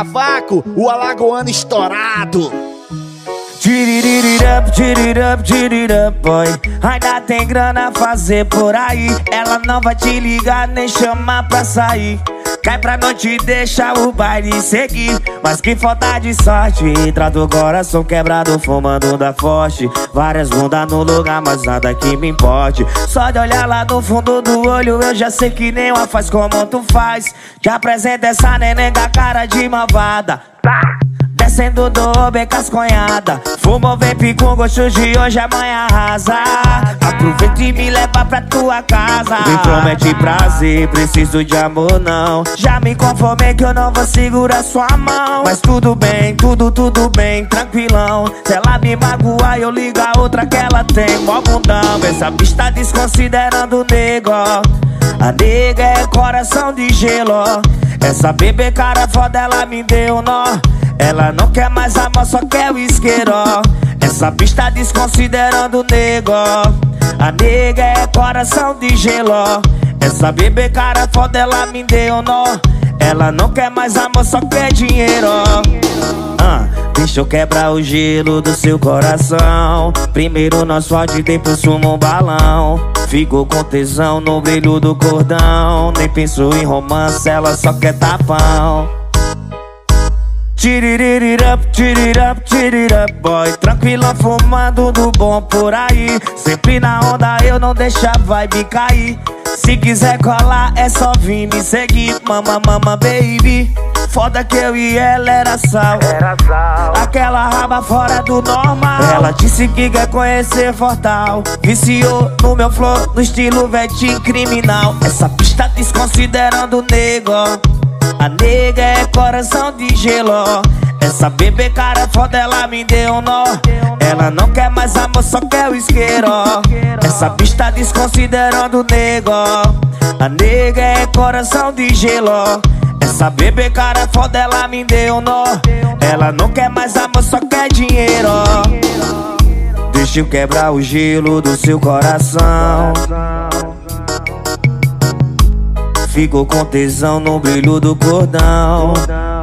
cavaco, o alagoano estourado. Tiriririrup, boy. Ainda tem grana a fazer por aí. Ela não vai te ligar nem chamar pra sair. Cai pra noite e deixa o baile seguir. Mas que falta de sorte. Entra do coração quebrado, fumando da forte. Várias bundas no lugar, mas nada que me importe. Só de olhar lá no fundo do olho eu já sei que nem uma faz como tu faz. Te apresenta essa neném com a cara de malvada. Descendo do Uber casconhada. Fumou vape com gosto de hoje, amanhã arrasa. Aproveita e me leva pra tua casa. Me promete prazer, preciso de amor não. Já me conformei que eu não vou segurar sua mão. Mas tudo bem, tudo bem, tranquilão. Se ela me magoar eu ligo a outra que ela tem. Mó bundão, essa bicha tá desconsiderando o nego. A nega é coração de gelo. Essa bebê cara foda, ela me deu nó. Ela não quer mais amor, só quer o isqueiro. Essa bicha tá desconsiderando o nego. A nega é coração de gelo. Essa bebê cara foda, ela me deu nó. Ela não quer mais amor, só quer dinheiro. Deixa eu quebrar o gelo do seu coração. Primeiro nós fode, depois fuma um balão. Ficou com tesão no brilho do cordão. Nem pensou em romance, ela só quer tapão. Tiriririrup, boy. Tranquilão fumando do bom por aí. Sempre na onda eu não deixo a vibe cair. Se quiser colar é só vir me seguir. Mama, baby. Foda que eu e ela era sal. Aquela raba fora do normal. Ela disse que quer conhecer Fortal. Viciou no meu flow, no estilo vetinho criminal. Essa pista desconsiderando o nego. A nega é coração de gelo. Essa bebê cara foda, ela me deu nó. Ela não quer mais amor, só quer o isqueiro. Essa bicha tá desconsiderando o nego. A nega é coração de gelo. Essa bebê cara foda, ela me deu nó. Ela não quer mais amor, só quer dinheiro. Deixa eu quebrar o gelo do seu coração. Ficou com tesão no brilho do cordão.